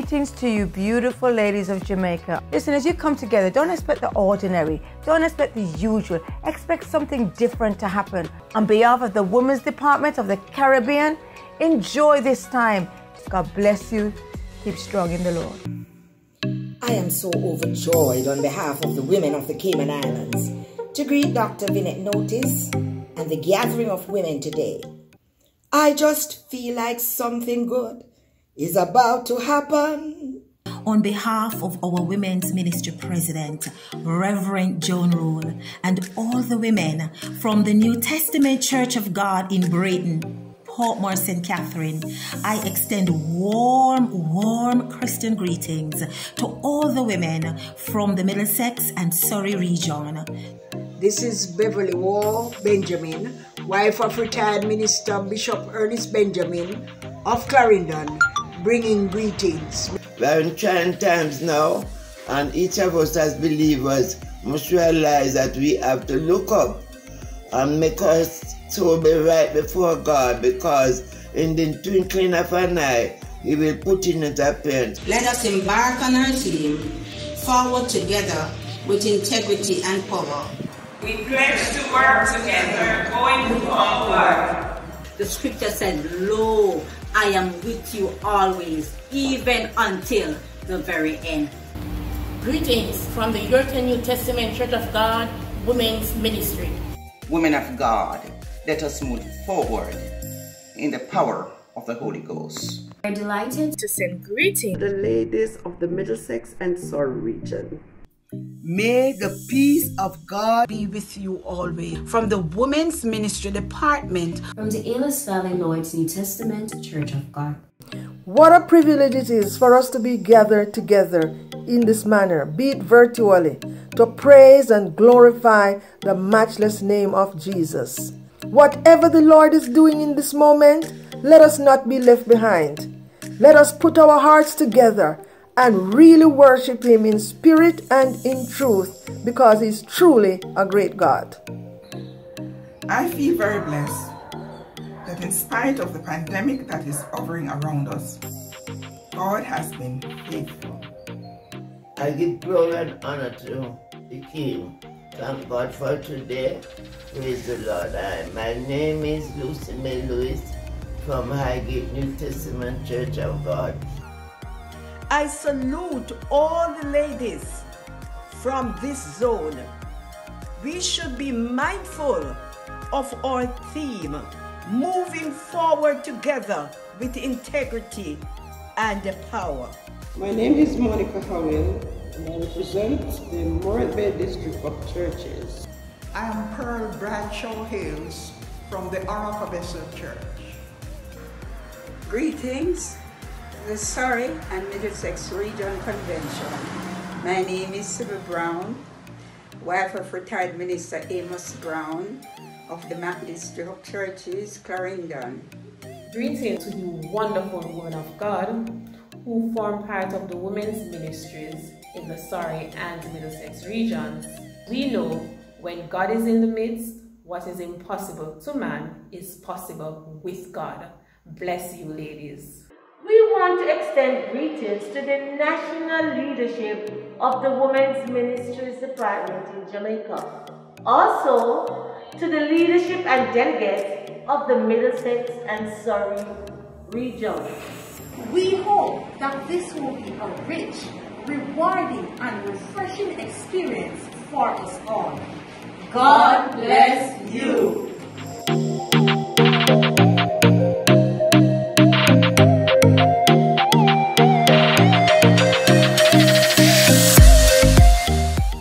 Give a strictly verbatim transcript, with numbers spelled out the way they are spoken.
Greetings to you, beautiful ladies of Jamaica. Listen, as you come together, don't expect the ordinary. Don't expect the usual. Expect something different to happen. On behalf of the Women's Department of the Caribbean, enjoy this time. God bless you. Keep strong in the Lord. I am so overjoyed on behalf of the women of the Cayman Islands to greet Doctor Vinette Notice and the gathering of women today. I just feel like something good is about to happen. On behalf of our Women's Ministry President, Reverend Joan Rule, and all the women from the New Testament Church of God in Brayton, Portmore, Saint Catherine, I extend warm, warm Christian greetings to all the women from the Middlesex and Surrey region. This is Beverly Wall Benjamin, wife of retired Minister Bishop Ernest Benjamin of Clarendon, bringing greetings. We are in trying times now, and each of us as believers must realize that we have to look up and make us soul be right before God, because in the twinkling of an eye, He will put in His appearance. Let us embark on our team forward together with integrity and power. We pledge to work together, going forward. The scripture said, "Lo, I am with you always, even until the very end." Greetings from the European New Testament Church of God Women's Ministry. Women of God, let us move forward in the power of the Holy Ghost. I'm delighted to send greetings to the ladies of the Middlesex and Surrey region. May the peace of God be with you always. From the Women's Ministry Department. From the Ellis Valley Lloyd's New Testament Church of God. What a privilege it is for us to be gathered together in this manner, be it virtually, to praise and glorify the matchless name of Jesus. Whatever the Lord is doing in this moment, let us not be left behind. Let us put our hearts together and really worship Him in spirit and in truth, because He's truly a great God. I feel very blessed that in spite of the pandemic that is hovering around us, God has been faithful. I give glory and honor to the King. Thank God for today. Praise the Lord. I, my name is Lucy May Lewis from Highgate New Testament Church of God. I salute all the ladies from this zone. We should be mindful of our theme, moving forward together with integrity and power. My name is Monica Howell, and I represent the Morant Bay District of Churches. I am Pearl Bradshaw Hales from the Arakabeso Church. Greetings, the Surrey and Middlesex Region Convention. My name is Sybil Brown, wife of retired Minister Amos Brown of the Mac District of Churches, Clarendon. Greetings to you wonderful women of God who form part of the women's ministries in the Surrey and Middlesex regions. We know when God is in the midst, what is impossible to man is possible with God. Bless you, ladies. We want to extend greetings to the national leadership of the Women's Ministries Department in Jamaica. Also, to the leadership and delegates of the Middlesex and Surrey region. We hope that this will be a rich, rewarding, and refreshing experience for us all. God bless